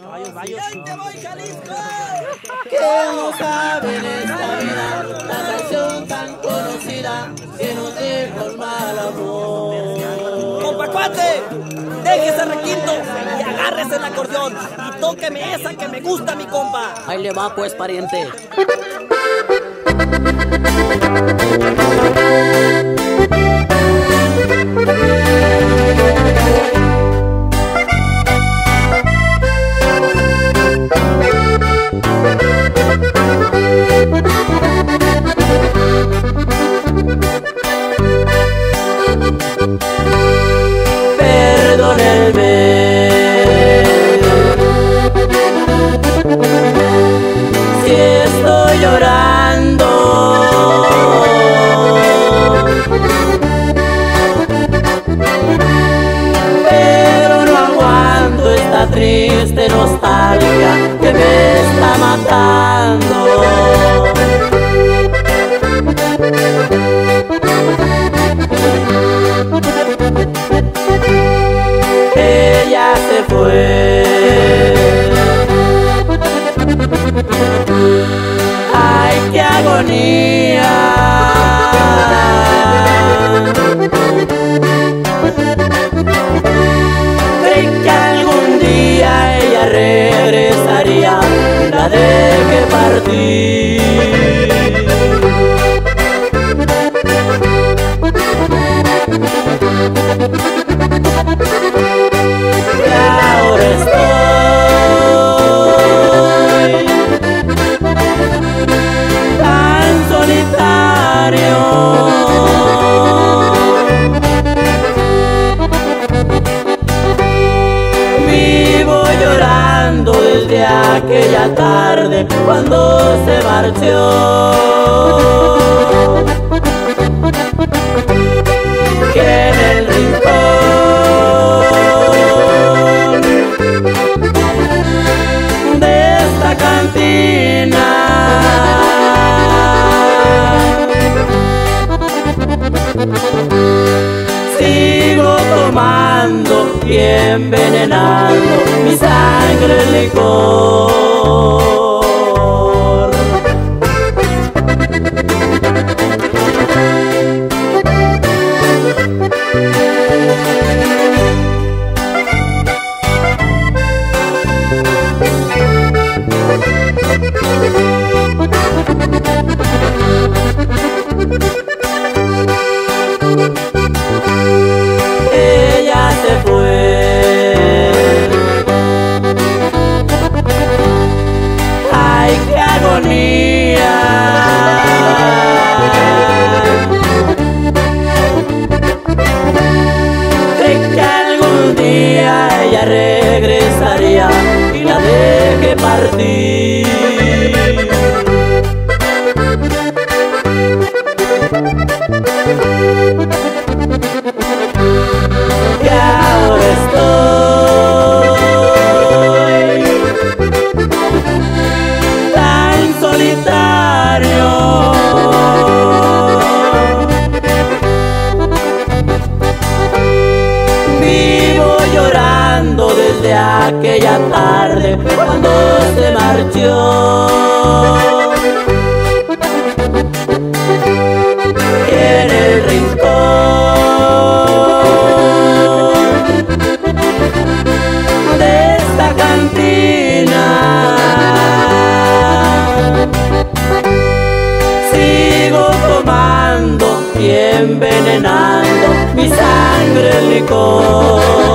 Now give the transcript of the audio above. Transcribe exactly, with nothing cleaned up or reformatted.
Caballos, caballos. ¡Ahí te voy, Jalisco! Que no sabe en esta vida la canción tan conocida que nos deja el mal amor. ¡Compa cuate! Deje ese requinto y agárrese el acordeón y tóqueme esa que me gusta, mi compa. Ahí le va pues, pariente. Perdónenme si estoy llorando, pero no aguanto esta triste nostalgia que me está matando. Ella se fue, ay, qué agonía. Creí que algún día ella regresaría, la dejé partir. Y ahora estoy tan solitario, vivo llorando desde aquella tarde cuando se marchó. Que en el rincón de esta cantina sigo tomando y envenenando mi sangre en licor. Ella se fue, ay, qué agonía. Creí que algún día ella regresaría y la dejé partir. Y ahora estoy tan solitario, vivo llorando desde aquella tarde cuando se marchó. Y en el rincón de esta cantina sigo tomando y envenenando mi sangre en licor.